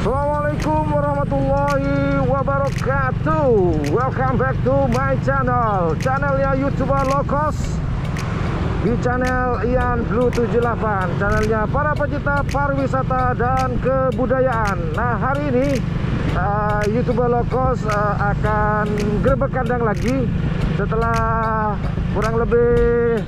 Assalamualaikum warahmatullahi wabarakatuh. Welcome back to my channel, channelnya YouTuber Low Cost. Di channel Ian Blue 78, channelnya para pecinta pariwisata dan kebudayaan. Nah, hari ini YouTuber Low Cost akan grebek kandang lagi setelah kurang lebih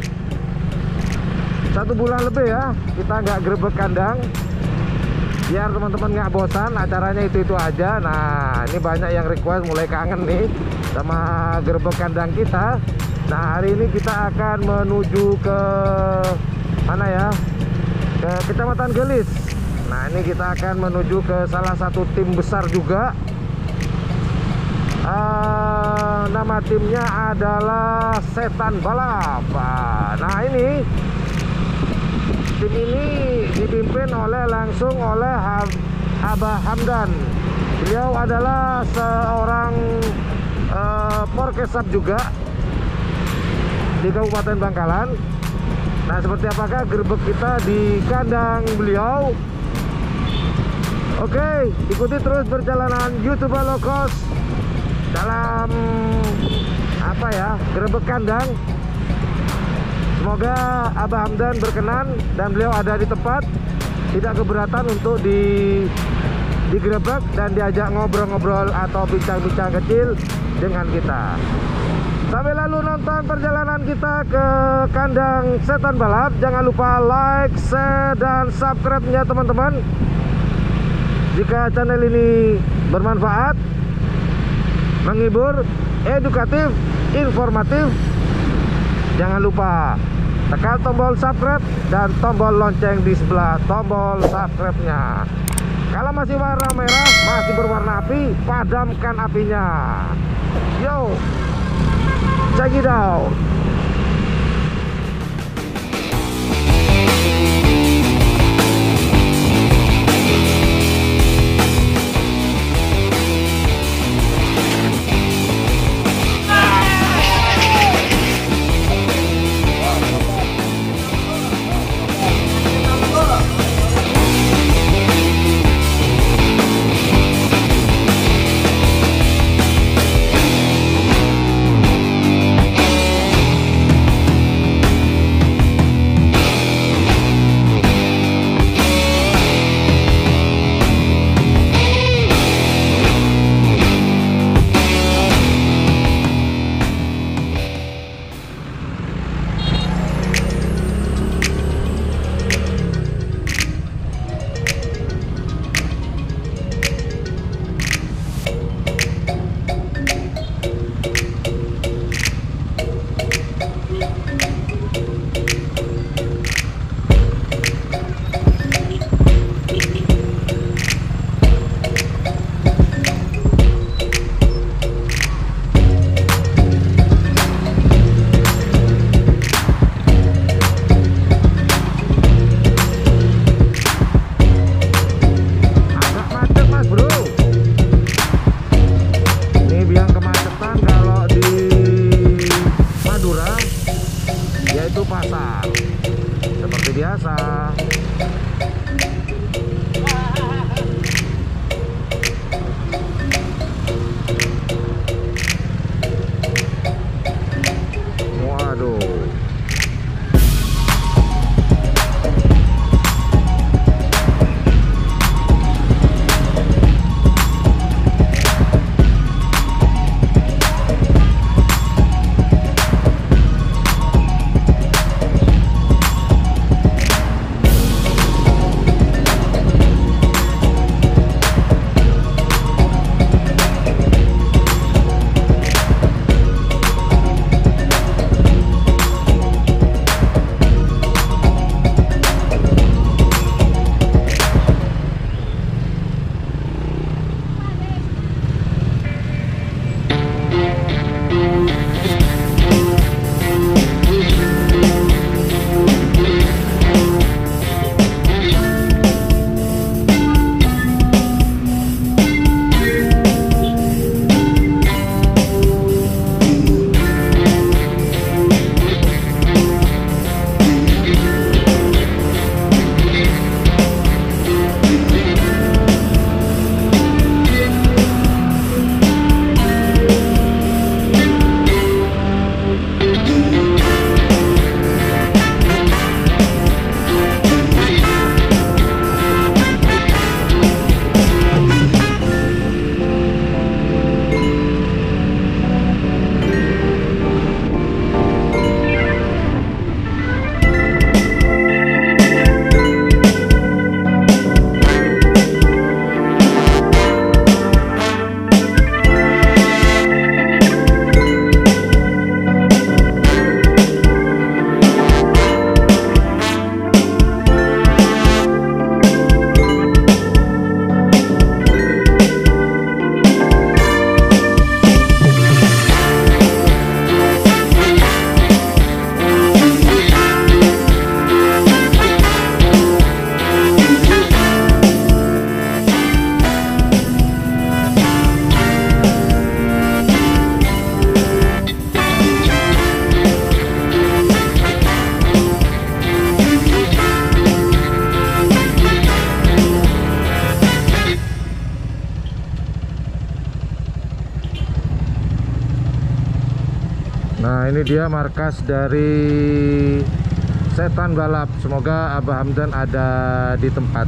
1 bulan lebih ya kita nggak grebek kandang, biar teman-teman nggak bosan acaranya itu aja. Nah, ini banyak yang request, mulai kangen nih sama grebek kandang kita. Nah, hari ini kita akan menuju ke mana ya, ke Kecamatan Gelis. Nah, ini kita akan menuju ke salah satu tim besar juga. Nama timnya adalah Setan Balap. Nah, ini tim ini dipimpin langsung oleh Abah Hamdan. Beliau adalah seorang Porkesab juga di Kabupaten Bangkalan. Nah, seperti apakah gerbek kita di kandang beliau? Oke, ikuti terus perjalanan YouTuber Low Cost dalam gerbek kandang. Semoga Abah Hamdan berkenan dan beliau ada di tempat, tidak keberatan untuk digerebek dan diajak ngobrol-ngobrol atau bincang-bincang kecil dengan kita. Sampai lalu nonton perjalanan kita ke kandang Setan Balap. Jangan lupa like, share, dan subscribe-nya teman-teman. Jika channel ini bermanfaat, menghibur, edukatif, informatif, jangan lupa tekan tombol subscribe dan tombol lonceng di sebelah tombol subscribe-nya. Kalau masih warna merah, masih berwarna api, padamkan apinya. Yo, check it out. ini dia markas dari Setan Balap. Semoga Abah Hamdan ada di tempat.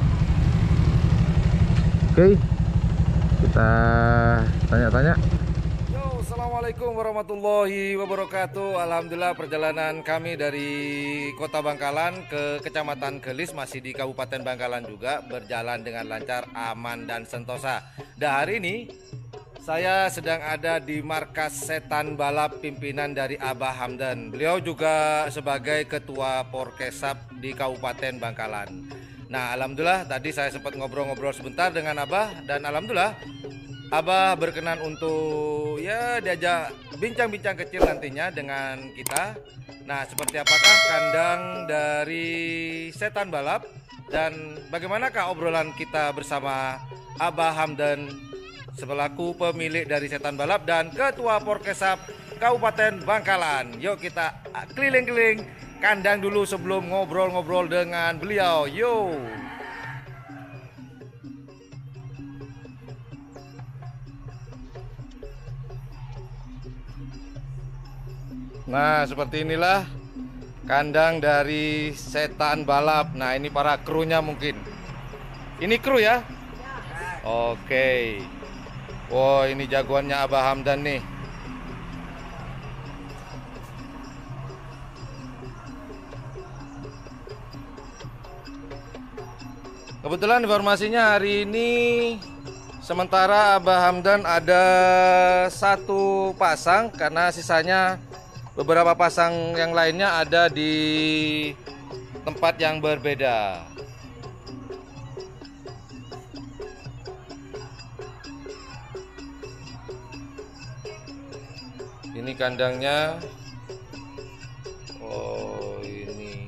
Oke, kita tanya-tanya. Yo, assalamualaikum warahmatullahi wabarakatuh. Alhamdulillah, perjalanan kami dari Kota Bangkalan ke Kecamatan Gelis, masih di Kabupaten Bangkalan juga, berjalan dengan lancar, aman dan sentosa. Dan hari ini saya sedang ada di markas Setan Balap pimpinan dari Abah Hamdan. Beliau juga sebagai ketua Porkesap di Kabupaten Bangkalan. Nah, alhamdulillah tadi saya sempat ngobrol-ngobrol sebentar dengan Abah, dan alhamdulillah Abah berkenan untuk ya diajak bincang-bincang kecil nantinya dengan kita. Nah, seperti apakah kandang dari Setan Balap dan bagaimanakah obrolan kita bersama Abah Hamdan selaku pemilik dari Setan Balap dan ketua Porkesap Kabupaten Bangkalan. Yuk kita keliling-keliling kandang dulu sebelum ngobrol-ngobrol dengan beliau. Yo. Nah, seperti inilah kandang dari Setan Balap. Nah, ini para krunya mungkin. Ini kru ya? Oke. Wow, ini jagoannya Abah Hamdan nih. Kebetulan informasinya hari ini sementara Abah Hamdan ada satu pasang, karena sisanya beberapa pasang yang lainnya ada di tempat yang berbeda. Ini kandangnya. Oh, ini.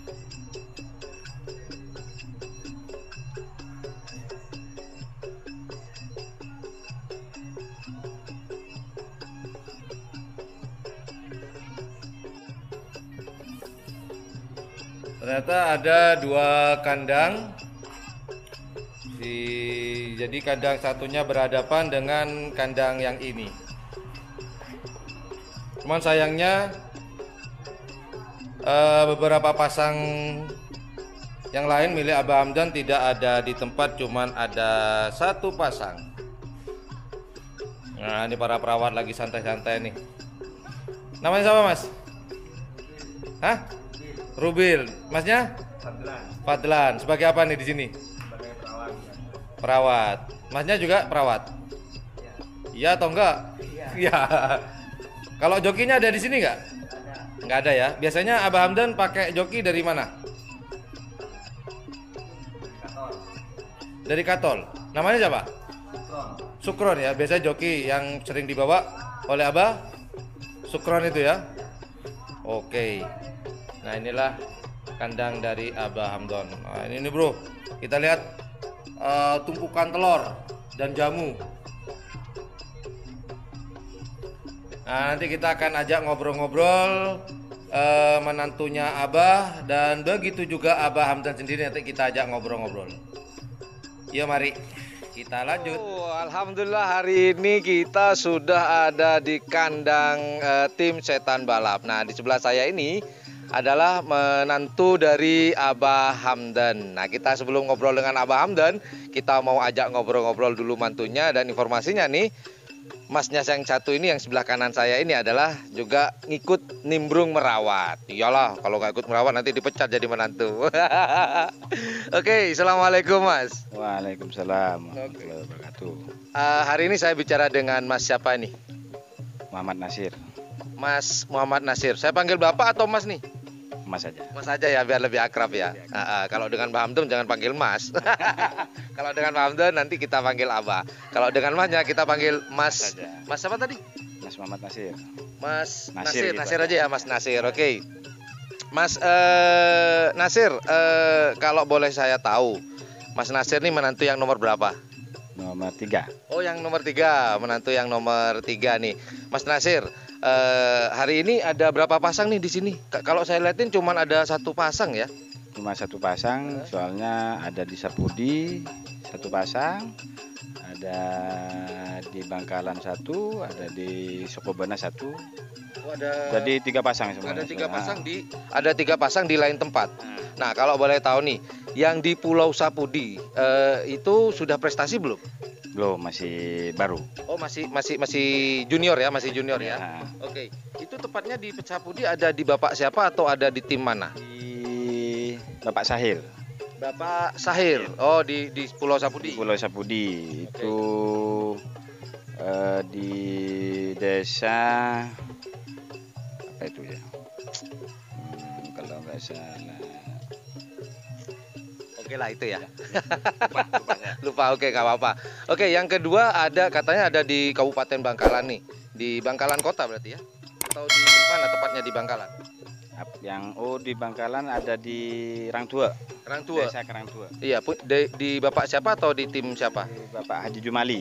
Ternyata ada dua kandang. Jadi kandang satunya berhadapan dengan kandang yang ini. Cuman sayangnya beberapa pasang yang lain milik Abah Hamdan tidak ada di tempat, cuman ada satu pasang. Nah, ini para perawat lagi santai-santai nih. Namanya siapa, Mas? Hah? Rubil. Masnya? Fadlan. Fadlan. Sebagai apa nih di sini? Sebagai perawat. Perawat. Masnya juga perawat? Iya. Iya atau enggak? Iya. Kalau jokinya ada di sini nggak? Nggak ada ya. Biasanya Abah Hamdan pakai joki dari mana? Katol. Dari Katol. Namanya siapa? Sukron. Sukron ya. Biasanya joki yang sering dibawa oleh Abah Sukron itu ya. Oke. Nah, inilah kandang dari Abah Hamdan. Nah, ini bro, kita lihat tumpukan telur dan jamu. Nah, nanti kita akan ajak ngobrol-ngobrol menantunya Abah, dan begitu juga Abah Hamdan sendiri nanti kita ajak ngobrol-ngobrol. Yuk mari kita lanjut. Alhamdulillah hari ini kita sudah ada di kandang tim Setan Balap. Nah, di sebelah saya ini adalah menantu dari Abah Hamdan. Nah, kita sebelum ngobrol dengan Abah Hamdan, kita mau ajak ngobrol-ngobrol dulu mantunya, dan informasinya nih, masnya yang satu ini yang sebelah kanan saya ini adalah juga ngikut nimbrung merawat. Iyalah, kalau nggak ikut merawat nanti dipecat jadi menantu. Oke, assalamualaikum Mas. Waalaikumsalam warahmatullahi wabarakatuh. Hari ini saya bicara dengan Mas siapa nih? Muhammad Nasir. Mas Muhammad Nasir. Saya panggil Bapak atau Mas nih? Mas aja. Mas aja ya, biar lebih akrab ya. Kalau dengan Mbak Hamdan jangan panggil Mas. Kalau dengan Mbak Hamdan nanti kita panggil Abah. Kalau dengan Masnya kita panggil Mas. Mas siapa tadi? Mas Muhammad Nasir. Mas Nasir, Nasir aja ya, Mas Nasir. Oke. Mas Nasir, kalau boleh saya tahu, Mas Nasir ini menantu yang nomor berapa? Nomor 3. Oh, yang nomor 3, menantu yang nomor 3 nih. Mas Nasir, hari ini ada berapa pasang nih di sini? Kalau saya lihatin cuma ada satu pasang ya. Cuma satu pasang, soalnya ada di Sapudi satu pasang, ada di Bangkalan satu, ada di Sokobana satu. Oh, ada. Jadi 3 pasang semuanya. Ada 3 pasang di lain tempat. Nah, kalau boleh tahu nih, yang di Pulau Sapudi itu sudah prestasi belum? Belum, masih baru. Oh, masih junior ya, masih junior ya. Ya. Oke. Itu tepatnya di Sapudi ada di Bapak siapa atau ada di tim mana? Di Bapak Sahil. Bapak Sahir. Oh, di Pulau Sapudi. Pulau Sapudi itu di desa apa itu ya? Kalau nggak salah. Oke lah itu ya. Lupa ya. Lupa, oke nggak apa-apa. Oke, yang kedua katanya ada di Kabupaten Bangkalan nih. Di Bangkalan Kota berarti ya? Atau di mana tepatnya di Bangkalan? Yang di Bangkalan ada di Rangtua. Rangtua. Desa Rangtua. Iya, di Bapak siapa atau di tim siapa? Di Bapak Haji Jumali.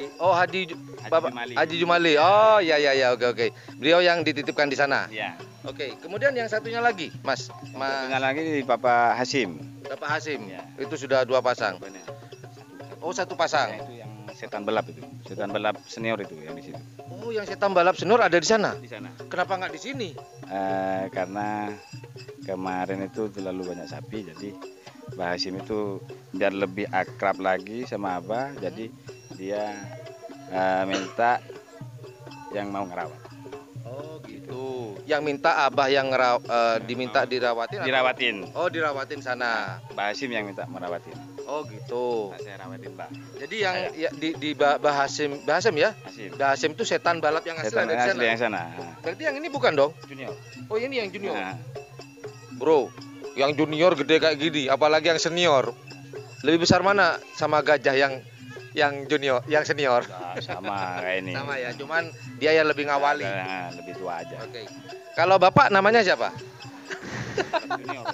Bapak Jumali. Haji Jumali. Oh, ya, oke. Beliau yang dititipkan di sana. Iya. Oke, kemudian yang satunya lagi, Mas. Satunya lagi di Bapak Hasim. Bapak Hasim. Ya. Itu sudah 2 pasang. Oh, 1 pasang. Itu yang setan balap itu. Setan balap senior itu yang di situ. Oh, yang setan balap senior ada di sana. Di sana. Kenapa nggak di sini? Karena kemarin itu terlalu banyak sapi, jadi Mbah Hasim itu biar lebih akrab lagi sama Abah, jadi dia minta yang mau ngerawat. Oh gitu. Yang minta Abah yang diminta dirawatin? Dirawatin. Oh, dirawatin sana. Mbah Hasim yang minta merawatin. Oh gitu. Nah, saya rawatin Mbah. Jadi yang di Mbah Hasim ya? Hasim. Mbah Hasim itu setan balap yang asli Setan ada di sana. asli yang sana. Berarti yang ini bukan dong? Junior. Oh, ini yang junior. Nah, Bro, yang junior gede kayak gini, apalagi yang senior. Lebih besar mana sama gajah yang junior, yang senior? sama kayak ini. Sama ya, cuman dia yang lebih ngawali. Nah, lebih tua aja. Oke. Kalau Bapak namanya siapa? Junior.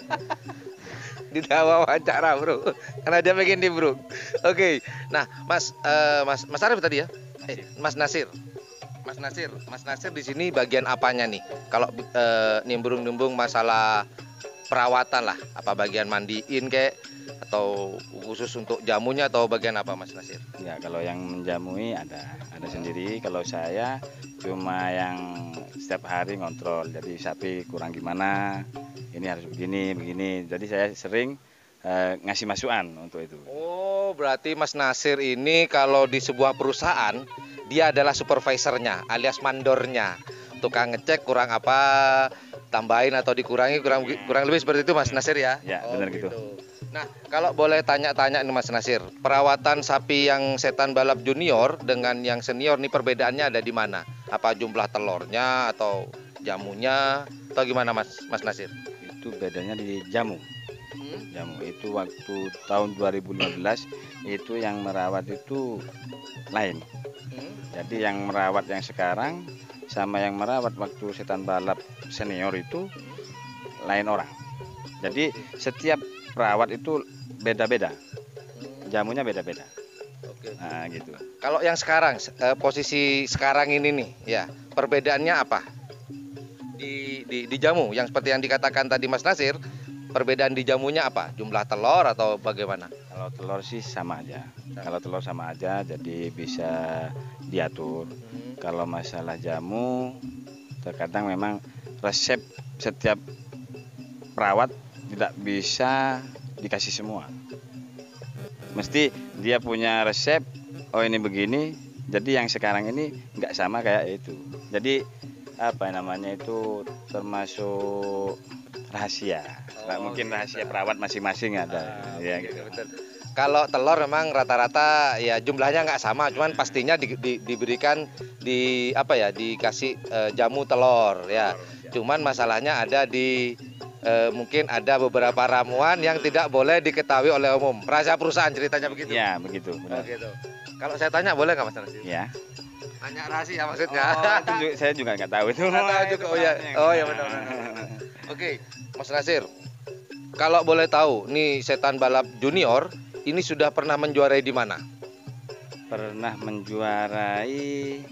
Tidak wawancara, Bro. Karena dia pengen di Bro. Oke. Nah, Mas Arif tadi ya? Mas Nasir. Mas Nasir di sini bagian apanya nih? Kalau nimbrung-nimbrung masalah perawatan lah, apa bagian mandiin kayak atau khusus untuk jamunya atau bagian apa, Mas Nasir? Ya, kalau yang menjamui ada sendiri. Kalau saya cuma yang setiap hari ngontrol. Jadi sapi kurang gimana, ini harus begini. Jadi saya sering ngasih masukan untuk itu. Oh, berarti Mas Nasir ini kalau di sebuah perusahaan dia adalah supervisornya alias mandornya. Tukang ngecek kurang apa, tambahin atau dikurangi, kurang lebih seperti itu Mas Nasir ya? Ya, benar gitu. Nah, kalau boleh tanya-tanya nih Mas Nasir, perawatan sapi yang setan balap junior dengan yang senior nih perbedaannya ada di mana? Apa jumlah telurnya atau jamunya atau gimana Mas Nasir? Itu bedanya di jamu. Jamu itu waktu tahun 2015 itu yang merawat itu lain. Jadi yang merawat yang sekarang sama yang merawat waktu setan balap senior itu lain orang. Jadi setiap perawat itu beda-beda, jamunya beda-beda. Oke. Nah gitu. Kalau yang sekarang, posisi sekarang ini nih, ya perbedaannya apa? Di jamu, yang seperti yang dikatakan tadi Mas Nasir, perbedaan di jamunya apa? Jumlah telur atau bagaimana? Kalau telur sih sama aja. Kalau telur sama aja, jadi bisa diatur. Kalau masalah jamu, terkadang memang resep setiap perawat tidak bisa dikasih semua. Mesti dia punya resep, oh ini begini, jadi yang sekarang ini nggak sama kayak itu. Jadi apa namanya itu termasuk rahasia. Mungkin gitu. rahasia perawat masing-masing ada. Ya, gitu. Betul. Kalau telur memang rata-rata ya jumlahnya nggak sama, cuman pastinya diberikan dikasih jamu telur ya. Cuman masalahnya ada mungkin ada beberapa ramuan yang tidak boleh diketahui oleh umum. Rahasia perusahaan ceritanya begitu. Ya begitu. Benar. Gitu. Kalau saya tanya boleh nggak Mas Nasir? Ya. Tanya rahasia maksudnya. Itu saya juga nggak tahu itu. Nggak tahu juga. Oh ya benar. Oke, Mas Nasir. Kalau boleh tahu, nih setan balap junior ini sudah pernah menjuarai di mana? Pernah menjuarai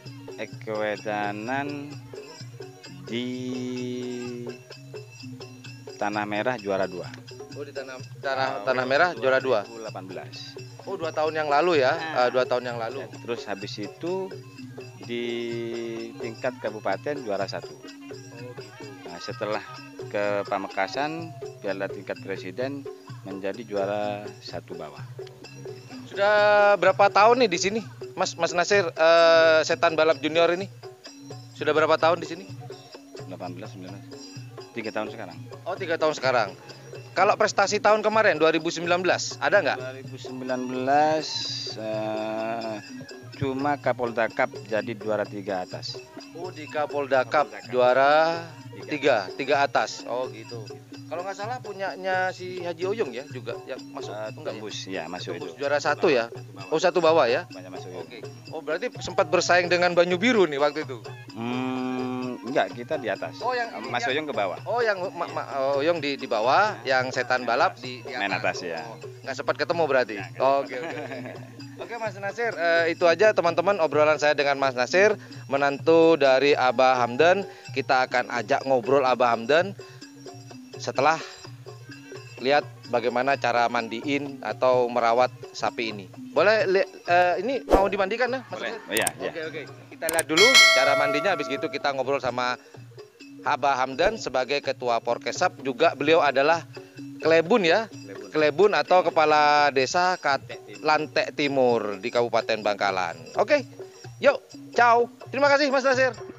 ekewedanan di Tanah Merah juara 2. Oh, di Tanah Merah juara 2. 2018. Oh, 2 tahun yang lalu ya. 2 tahun yang lalu. Terus habis itu di tingkat kabupaten juara 1. Oh, gitu. Nah, setelah ke Pamekasan piala tingkat presiden menjadi juara 1 bawah. Sudah berapa tahun nih di sini, Mas Nasir, Setan Balap Junior ini? Sudah berapa tahun di sini? 18, 19, 3 tahun sekarang. Oh, 3 tahun sekarang. Kalau prestasi tahun kemarin 2019 ada nggak? 2019 cuma Kapolda Cup jadi juara 3 atas. Oh, di Kapolda Cup juara 3 atas. Oh, gitu. Kalau nggak salah punyanya si Haji Oyong ya juga yang masuk enggak Tembus ya, masuk Tembus itu. juara 1 ya. Oh, 1 bawah ya. Banyak masuk itu. Oke. Oh, berarti sempat bersaing dengan Banyu Biru nih waktu itu. Enggak, kita di atas. Oh, yang Mas Oyong ke bawah. Oh, yang Oyong di bawah, yang Setan Balap di Main atas ya. Oh, nggak sempat ketemu berarti. Ya, Oke. Oke, Mas Nasir, itu aja teman-teman obrolan saya dengan Mas Nasir, menantu dari Abah Hamdan. Kita akan ajak ngobrol Abah Hamdan setelah lihat bagaimana cara mandiin atau merawat sapi ini. Boleh ini mau dimandikan ya, Mas Nasir? Iya, iya. Oke. Kita lihat dulu cara mandinya, habis gitu kita ngobrol sama Abah Hamdan sebagai ketua Porkesap, juga beliau adalah Klebun ya. Klebun atau kepala desa Lantek Timur di Kabupaten Bangkalan. Oke. Yuk, ciao. Terima kasih Mas Nasir.